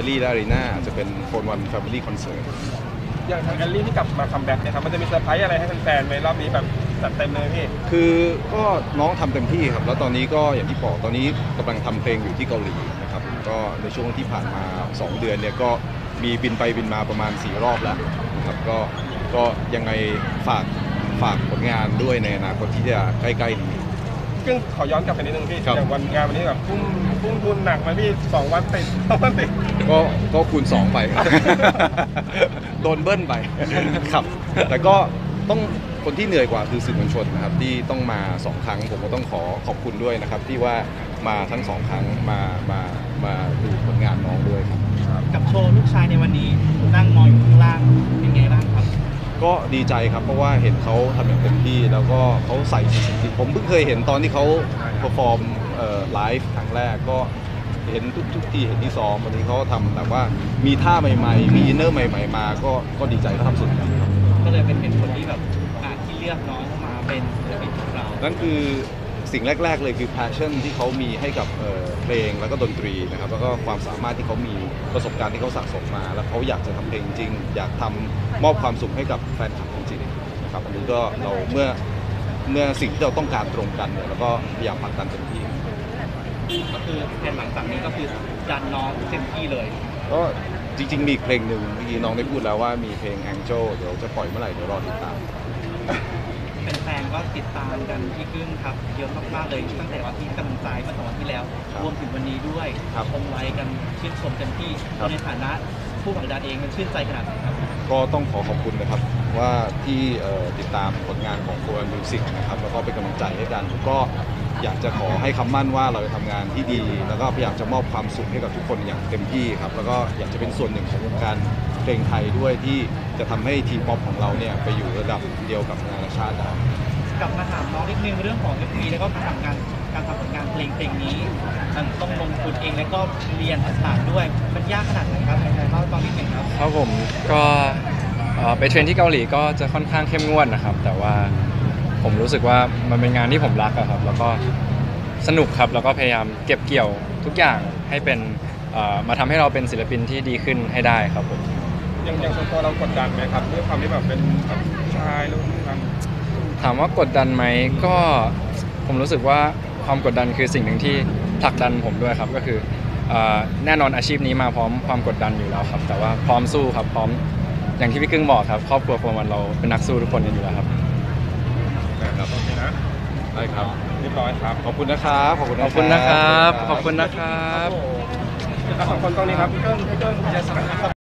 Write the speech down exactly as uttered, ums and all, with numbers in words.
ลลี่และอารีนาจะเป็นโฟนวันแฟมิลี่คอนเสิร์ตอย่างทางแอลลี่ที่กลับมาคัมแบ็กเนี่ยครับมันจะมีเซอร์ไพรส์อะไรให้แฟนๆในรอบนี้แบบจัดเต็มเลยพี่คือก็น้องทำเต็มที่ครับแล้วตอนนี้ก็อย่างที่บอกตอนนี้กำลังทำเพลงอยู่ที่เกาหลีนะครับก็ในช่วงที่ผ่านมาสองเดือนเนี่ยก็มีบินไปบินมาประมาณสี่รอบแล้วนะครับก็ก็ยังไงฝากฝากผลงานด้วยในอนาคตที่จะใกล้ๆนี้ซึ่งขอย้อนกลับไปนิดนึงพี่อย่างวันงานวันนี้แบบพุ่งพุ่งทุนหนักมาพี่สองวันติดสองวันติดก็ก็คูณสองไปโดนเบิ้ลไปครับแต่ก็ต้องคนที่เหนื่อยกว่าคือสื่อมวลชนนะครับที่ต้องมาสองครั้งผมก็ต้องขอขอบคุณด้วยนะครับที่ว่ามาทั้งสองครั้งมามามาดูผลงานน้องด้วยครับกับโชว์ลูกชายในวันนี้นั่งมองอยู่ข้างล่างเป็นไงบ้างครับก็ดีใจครับเพราะว่าเห็นเขาทำอย่างเต็มที่แล้วก็เขาใส่จริงผมเพิ่งเคยเห็นตอนที่เขาเพอร์ฟอร์มไลฟ์ครั้งแรกก็เห็นทุกทุกที่เห็นที่ซ้อมวันนี้เขาทำแบบว่ามีท่าใหม่ๆมีอินเนอร์ใหม่ๆมาก็ก็ดีใจเขาทำสุดครับก็เลยเป็นเป็นคนที่แบบที่เลือกน้องมาเป็นศิลปินของเรานั่นคือสิ่งแรกๆเลยคือ passion ที่เขามีให้กับเพลงแล้วก็ดนตรีนะครับแล้วก็ความสามารถที่เขามีประสบการณ์ที่เขาสะสมมาแล้วเขาอยากจะทำเพลงจริงอยากทำมอบความสุขให้กับแฟนคลับจริงๆนะครับอันนี้ก็เราเมื่อเมื่อสิ่งที่เราต้องการตรงกันเนี่ยเราก็พยายามผลักดันเต็มที่ก็คือแผนหลังจากนี้ก็คือดันน้องเต็มที่เลยก็จริงๆมีเพลงหนึ่งเมื่อกี้น้องได้พูดแล้วว่ามีเพลง Angel เดี๋ยวจะปล่อยเมื่อไหร่เดี๋ยวรอติดตามแฟนๆก็ติดตามกันที่กึ้งครับเยอะมากๆเลยตั้งแต่วันที่กำลังใจเมื่อสองวันที่แล้วรวมถึงวันนี้ด้วยชมไลค์กันชื่นชมกันที่ในฐานะผู้ผลักดันเองมันชื่นใจขนาดไหนครับก็ต้องขอขอบคุณนะครับว่าที่ติดตามผลงานของโฟร์มิวสิกนะครับแล้วก็เป็นกำลังใจให้กันก็อยากจะขอให้คำมั่นว่าเราจะทำงานที่ดีแล้วก็พยายามจะมอบความสุขให้กับทุกคนอย่างเต็มที่ครับแล้วก็อยากจะเป็นส่วนหนึ่งของวงการเพลงไทยด้วยที่จะทำให้ทีมป๊อปของเราเนี่ยไปอยู่ระดับเดียวกับนานาชาติได้กลับมาถามน้องนิดนึงเรื่องของ เอฟ พี แล้วก็การทำงานการทำผลงานเพลงเพลงนี้มันต้องลงทุนเองแล้วก็เรียนต่างๆด้วยมันยากขนาดไหนครับในเล่าตอนนี้หนึ่งครับครับผมก็ไปเทรนที่เกาหลีก็จะค่อนข้างเข้มงวดนะครับแต่ว่าผมรู้สึกว่ามันเป็นงานที่ผมรักอะครับแล้วก็สนุกครับแล้วก็พยายามเก็บเกี่ยวทุกอย่างให้เป็นมาทำให้เราเป็นศิลปินที่ดีขึ้นให้ได้ครับผมยังยังส่วนตัวเรากดดันไหมครับด้วยความที่แบบเป็นชายรุ่นกันถามว่ากดดันไหมก็ผมรู้สึกว่าความกดดันคือสิ่งหนึ่งที่ผลักดันผมด้วยครับก็คือแน่นอนอาชีพนี้มาพร้อมความกดดันอยู่แล้วครับแต่ว่าพร้อมสู้ครับพร้อมอย่างที่พี่กึ้งบอกครับครอบครัวโฟร์วันเราเป็นนักสู้ทุกคนกันอยู่แล้วครับครับโอเคนะได้ครับเรียบร้อยครับขอบคุณนะครับขอบคุณนะครับขอบคุณนะครับขอบคุณตรงนี้ครับพี่เกิ้งพี่เกิ้งจะสั่ง